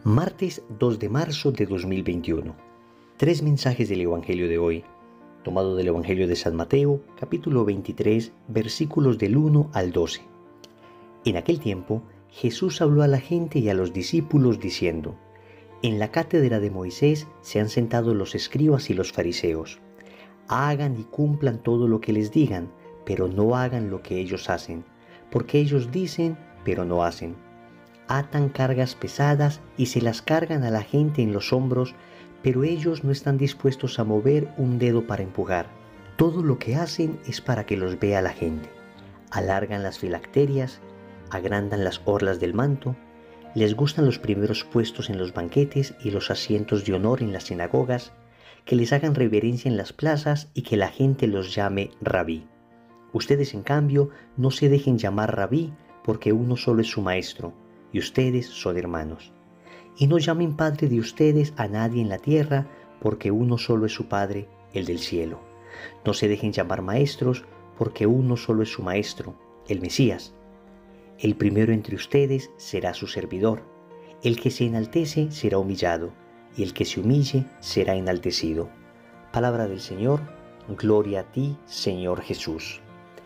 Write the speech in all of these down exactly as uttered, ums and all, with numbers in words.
Martes dos de marzo de dos mil veintiuno. Tres mensajes del Evangelio de hoy, tomado del Evangelio de San Mateo, capítulo veintitrés, versículos del uno al doce. En aquel tiempo, Jesús habló a la gente y a los discípulos diciendo: En la cátedra de Moisés se han sentado los escribas y los fariseos. Hagan y cumplan todo lo que les digan, pero no hagan lo que ellos hacen, porque ellos dicen, pero no hacen. Atan cargas pesadas y se las cargan a la gente en los hombros, pero ellos no están dispuestos a mover un dedo para empujar. Todo lo que hacen es para que los vea la gente. Alargan las filacterias, agrandan las orlas del manto, les gustan los primeros puestos en los banquetes y los asientos de honor en las sinagogas, que les hagan reverencia en las plazas y que la gente los llame rabí. Ustedes, en cambio, no se dejen llamar rabí, porque uno solo es su maestro, y ustedes son hermanos. Y no llamen padre de ustedes a nadie en la tierra, porque uno solo es su Padre, el del cielo. No se dejen llamar maestros, porque uno solo es su maestro, el Mesías. El primero entre ustedes será su servidor. El que se enaltece será humillado, y el que se humille será enaltecido. Palabra del Señor, gloria a ti, Señor Jesús.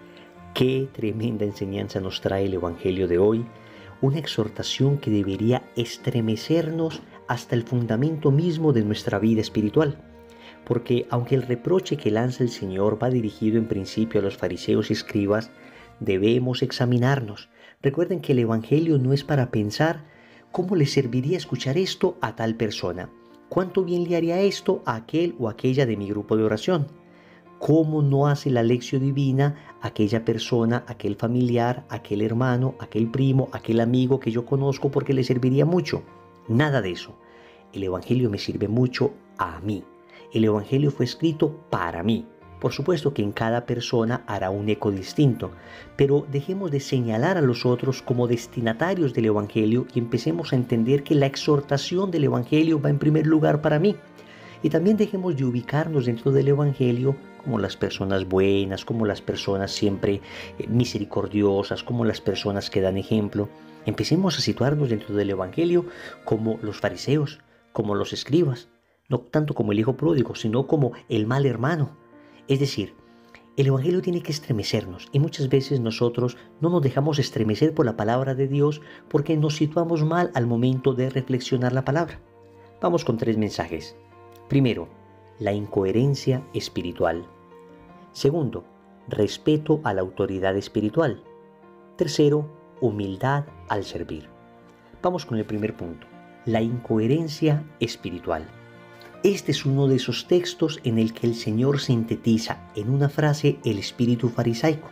Qué tremenda enseñanza nos trae el Evangelio de hoy, una exhortación que debería estremecernos hasta el fundamento mismo de nuestra vida espiritual. Porque aunque el reproche que lanza el Señor va dirigido en principio a los fariseos y escribas, debemos examinarnos. Recuerden que el Evangelio no es para pensar cómo le serviría escuchar esto a tal persona, cuánto bien le haría esto a aquel o aquella de mi grupo de oración, cómo no hace la lección divina aquella persona, aquel familiar, aquel hermano, aquel primo, aquel amigo que yo conozco porque le serviría mucho. Nada de eso. El Evangelio me sirve mucho a mí. El Evangelio fue escrito para mí. Por supuesto que en cada persona hará un eco distinto, pero dejemos de señalar a los otros como destinatarios del Evangelio y empecemos a entender que la exhortación del Evangelio va en primer lugar para mí. Y también dejemos de ubicarnos dentro del Evangelio como las personas buenas, como las personas siempre misericordiosas, como las personas que dan ejemplo. Empecemos a situarnos dentro del Evangelio como los fariseos, como los escribas, no tanto como el hijo pródigo, sino como el mal hermano. Es decir, el Evangelio tiene que estremecernos y muchas veces nosotros no nos dejamos estremecer por la palabra de Dios porque nos situamos mal al momento de reflexionar la palabra. Vamos con tres mensajes. Primero, la incoherencia espiritual. Segundo, respeto a la autoridad espiritual. Tercero, humildad al servir. Vamos con el primer punto, la incoherencia espiritual. Este es uno de esos textos en el que el Señor sintetiza en una frase el espíritu farisaico.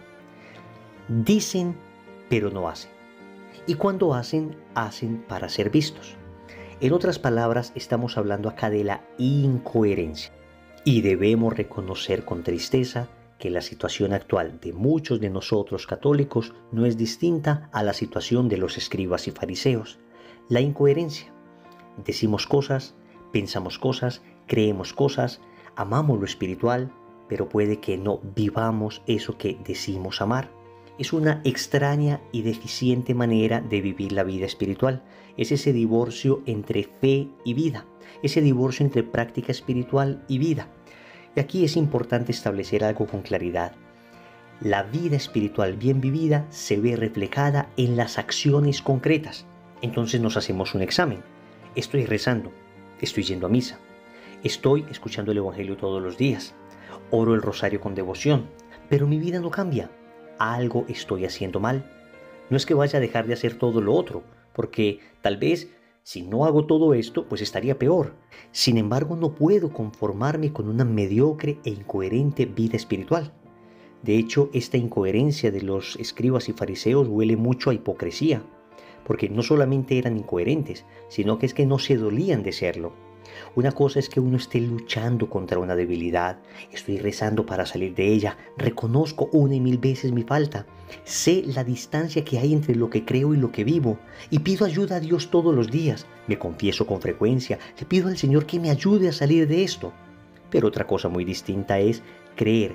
Dicen, pero no hacen. Y cuando hacen, hacen para ser vistos. En otras palabras, estamos hablando acá de la incoherencia. Y debemos reconocer con tristeza que la situación actual de muchos de nosotros católicos no es distinta a la situación de los escribas y fariseos. La incoherencia. Decimos cosas, pensamos cosas, creemos cosas, amamos lo espiritual, pero puede que no vivamos eso que decimos amar. Es una extraña y deficiente manera de vivir la vida espiritual. Es ese divorcio entre fe y vida, ese divorcio entre práctica espiritual y vida. Y aquí es importante establecer algo con claridad. La vida espiritual bien vivida se ve reflejada en las acciones concretas. Entonces nos hacemos un examen. Estoy rezando, estoy yendo a misa, estoy escuchando el Evangelio todos los días, oro el rosario con devoción, pero mi vida no cambia. Algo estoy haciendo mal. No es que vaya a dejar de hacer todo lo otro, porque tal vez si no hago todo esto, pues estaría peor. Sin embargo, no puedo conformarme con una mediocre e incoherente vida espiritual. De hecho, esta incoherencia de los escribas y fariseos huele mucho a hipocresía, porque no solamente eran incoherentes, sino que es que no se dolían de serlo. Una cosa es que uno esté luchando contra una debilidad, estoy rezando para salir de ella, reconozco una y mil veces mi falta, sé la distancia que hay entre lo que creo y lo que vivo, y pido ayuda a Dios todos los días, me confieso con frecuencia, le pido al Señor que me ayude a salir de esto. Pero otra cosa muy distinta es creer que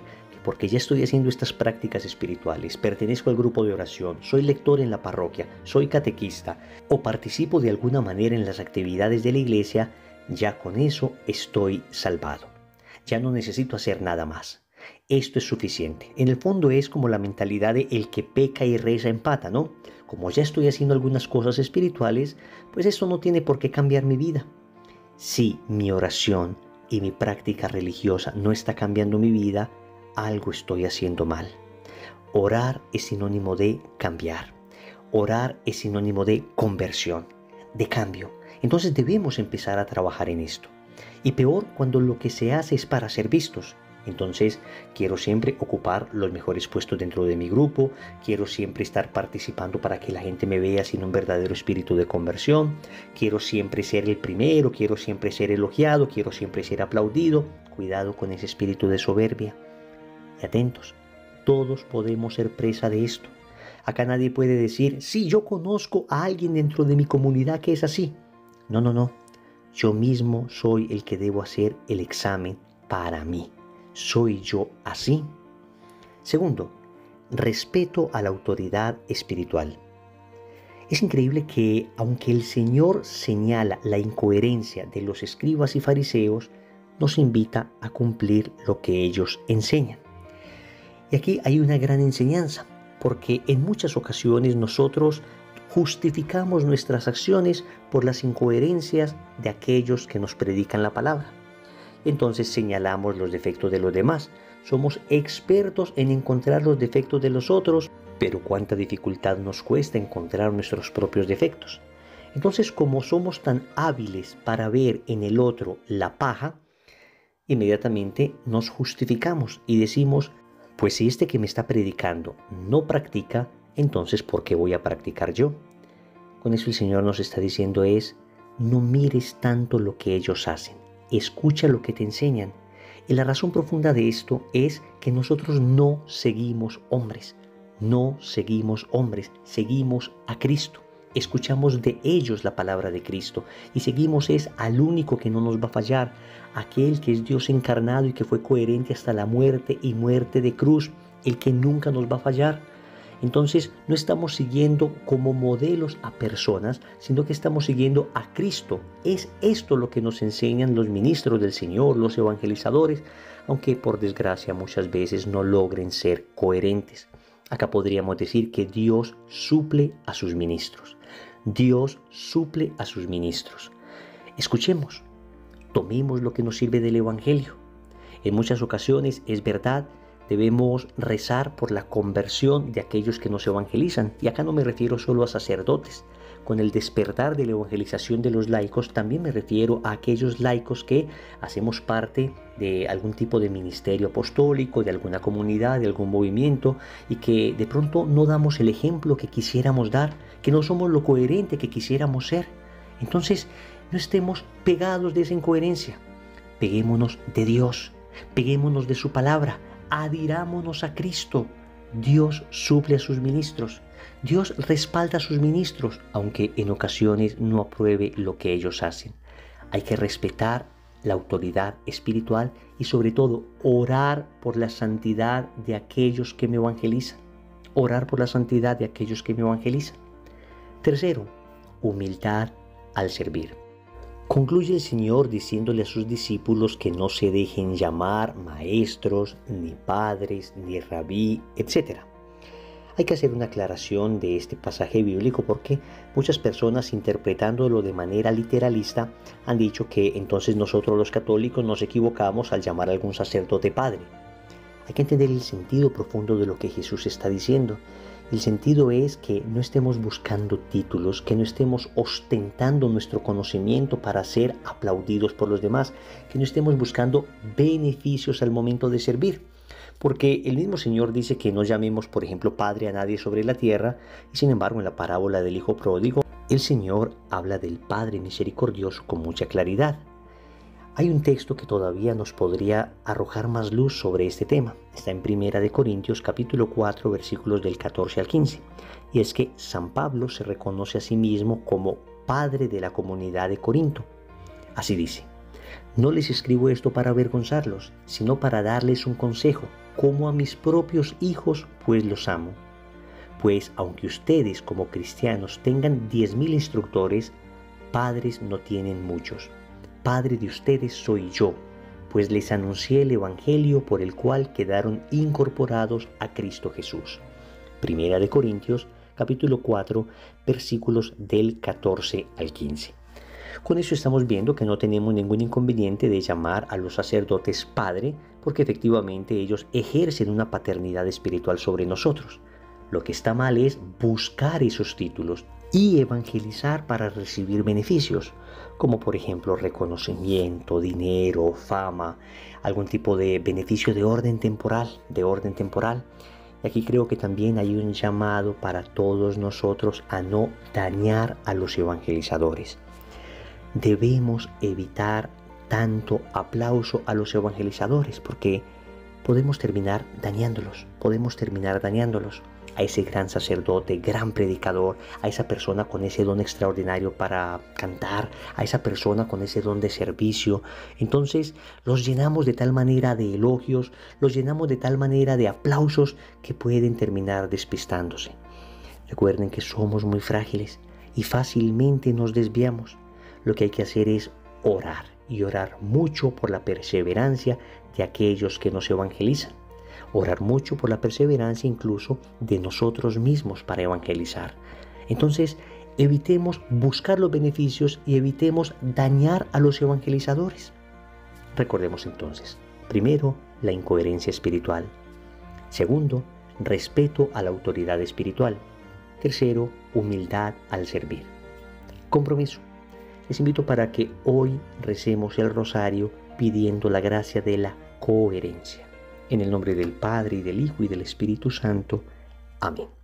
porque ya estoy haciendo estas prácticas espirituales, pertenezco al grupo de oración, soy lector en la parroquia, soy catequista o participo de alguna manera en las actividades de la iglesia, ya con eso estoy salvado. Ya no necesito hacer nada más. Esto es suficiente. En el fondo es como la mentalidad de el que peca y reza empata, ¿no? Como ya estoy haciendo algunas cosas espirituales, pues eso no tiene por qué cambiar mi vida. Si mi oración y mi práctica religiosa no está cambiando mi vida, algo estoy haciendo mal. Orar es sinónimo de cambiar. Orar es sinónimo de conversión, de cambio. Entonces debemos empezar a trabajar en esto. Y peor cuando lo que se hace es para ser vistos. Entonces quiero siempre ocupar los mejores puestos dentro de mi grupo, quiero siempre estar participando para que la gente me vea sin un verdadero espíritu de conversión, quiero siempre ser el primero, quiero siempre ser elogiado, quiero siempre ser aplaudido. Cuidado con ese espíritu de soberbia. Y atentos, todos podemos ser presa de esto. Acá nadie puede decir, sí, yo conozco a alguien dentro de mi comunidad que es así. No, no, no. Yo mismo soy el que debo hacer el examen para mí. ¿Soy yo así? Segundo, respeto a la autoridad espiritual. Es increíble que, aunque el Señor señala la incoherencia de los escribas y fariseos, nos invita a cumplir lo que ellos enseñan. Y aquí hay una gran enseñanza, porque en muchas ocasiones nosotros justificamos nuestras acciones por las incoherencias de aquellos que nos predican la palabra. Entonces señalamos los defectos de los demás. Somos expertos en encontrar los defectos de los otros, pero cuánta dificultad nos cuesta encontrar nuestros propios defectos. Entonces, como somos tan hábiles para ver en el otro la paja, inmediatamente nos justificamos y decimos, pues si este que me está predicando no practica, entonces ¿por qué voy a practicar yo? Con eso el Señor nos está diciendo es, no mires tanto lo que ellos hacen. Escucha lo que te enseñan. Y la razón profunda de esto es que nosotros no seguimos hombres, no seguimos hombres, seguimos a Cristo. Escuchamos de ellos la palabra de Cristo y seguimos es al único que no nos va a fallar, aquel que es Dios encarnado y que fue coherente hasta la muerte y muerte de cruz, el que nunca nos va a fallar. Entonces no estamos siguiendo como modelos a personas, sino que estamos siguiendo a Cristo. Es esto lo que nos enseñan los ministros del Señor, los evangelizadores, aunque por desgracia muchas veces no logren ser coherentes. Acá podríamos decir que Dios suple a sus ministros. Dios suple a sus ministros. Escuchemos, tomemos lo que nos sirve del Evangelio. En muchas ocasiones es verdad, debemos rezar por la conversión de aquellos que nos evangelizan. Y acá no me refiero solo a sacerdotes. Con el despertar de la evangelización de los laicos, también me refiero a aquellos laicos que hacemos parte de algún tipo de ministerio apostólico, de alguna comunidad, de algún movimiento, y que de pronto no damos el ejemplo que quisiéramos dar, que no somos lo coherente que quisiéramos ser. Entonces, no estemos pegados de esa incoherencia. Peguémonos de Dios, peguémonos de su palabra. Adhirámonos a Cristo. Dios suple a sus ministros. Dios respalda a sus ministros, aunque en ocasiones no apruebe lo que ellos hacen. Hay que respetar la autoridad espiritual y sobre todo orar por la santidad de aquellos que me evangelizan. Orar por la santidad de aquellos que me evangelizan. Tercero, humildad al servir. Concluye el Señor diciéndole a sus discípulos que no se dejen llamar maestros, ni padres, ni rabí, etcétera. Hay que hacer una aclaración de este pasaje bíblico porque muchas personas interpretándolo de manera literalista han dicho que entonces nosotros los católicos nos equivocamos al llamar a algún sacerdote padre. Hay que entender el sentido profundo de lo que Jesús está diciendo. El sentido es que no estemos buscando títulos, que no estemos ostentando nuestro conocimiento para ser aplaudidos por los demás, que no estemos buscando beneficios al momento de servir. Porque el mismo Señor dice que no llamemos, por ejemplo, Padre a nadie sobre la tierra, y sin embargo en la parábola del Hijo Pródigo, el Señor habla del Padre misericordioso con mucha claridad. Hay un texto que todavía nos podría arrojar más luz sobre este tema. Está en Primera de Corintios capítulo cuatro versículos del catorce al quince. Y es que San Pablo se reconoce a sí mismo como Padre de la comunidad de Corinto. Así dice: No les escribo esto para avergonzarlos, sino para darles un consejo, como a mis propios hijos, pues los amo. Pues aunque ustedes como cristianos tengan diez mil instructores, padres no tienen muchos. Padre de ustedes soy yo, pues les anuncié el Evangelio por el cual quedaron incorporados a Cristo Jesús. Primera de Corintios, capítulo cuatro, versículos del catorce al quince. Con eso estamos viendo que no tenemos ningún inconveniente de llamar a los sacerdotes padre, porque efectivamente ellos ejercen una paternidad espiritual sobre nosotros. Lo que está mal es buscar esos títulos y evangelizar para recibir beneficios, como por ejemplo reconocimiento, dinero, fama, algún tipo de beneficio de orden temporal, de orden temporal. Y aquí creo que también hay un llamado para todos nosotros a no dañar a los evangelizadores. Debemos evitar tanto aplauso a los evangelizadores porque podemos terminar dañándolos, podemos terminar dañándolos. A ese gran sacerdote, gran predicador, a esa persona con ese don extraordinario para cantar, a esa persona con ese don de servicio. Entonces los llenamos de tal manera de elogios, los llenamos de tal manera de aplausos que pueden terminar despistándose. Recuerden que somos muy frágiles y fácilmente nos desviamos. Lo que hay que hacer es orar y orar mucho por la perseverancia de aquellos que nos evangelizan. Orar mucho por la perseverancia incluso de nosotros mismos para evangelizar. Entonces, evitemos buscar los beneficios y evitemos dañar a los evangelizadores. Recordemos entonces, primero, la incoherencia espiritual. Segundo, respeto a la autoridad espiritual. Tercero, humildad al servir. Compromiso. Les invito para que hoy recemos el rosario pidiendo la gracia de la coherencia. En el nombre del Padre, y del Hijo, y del Espíritu Santo. Amén.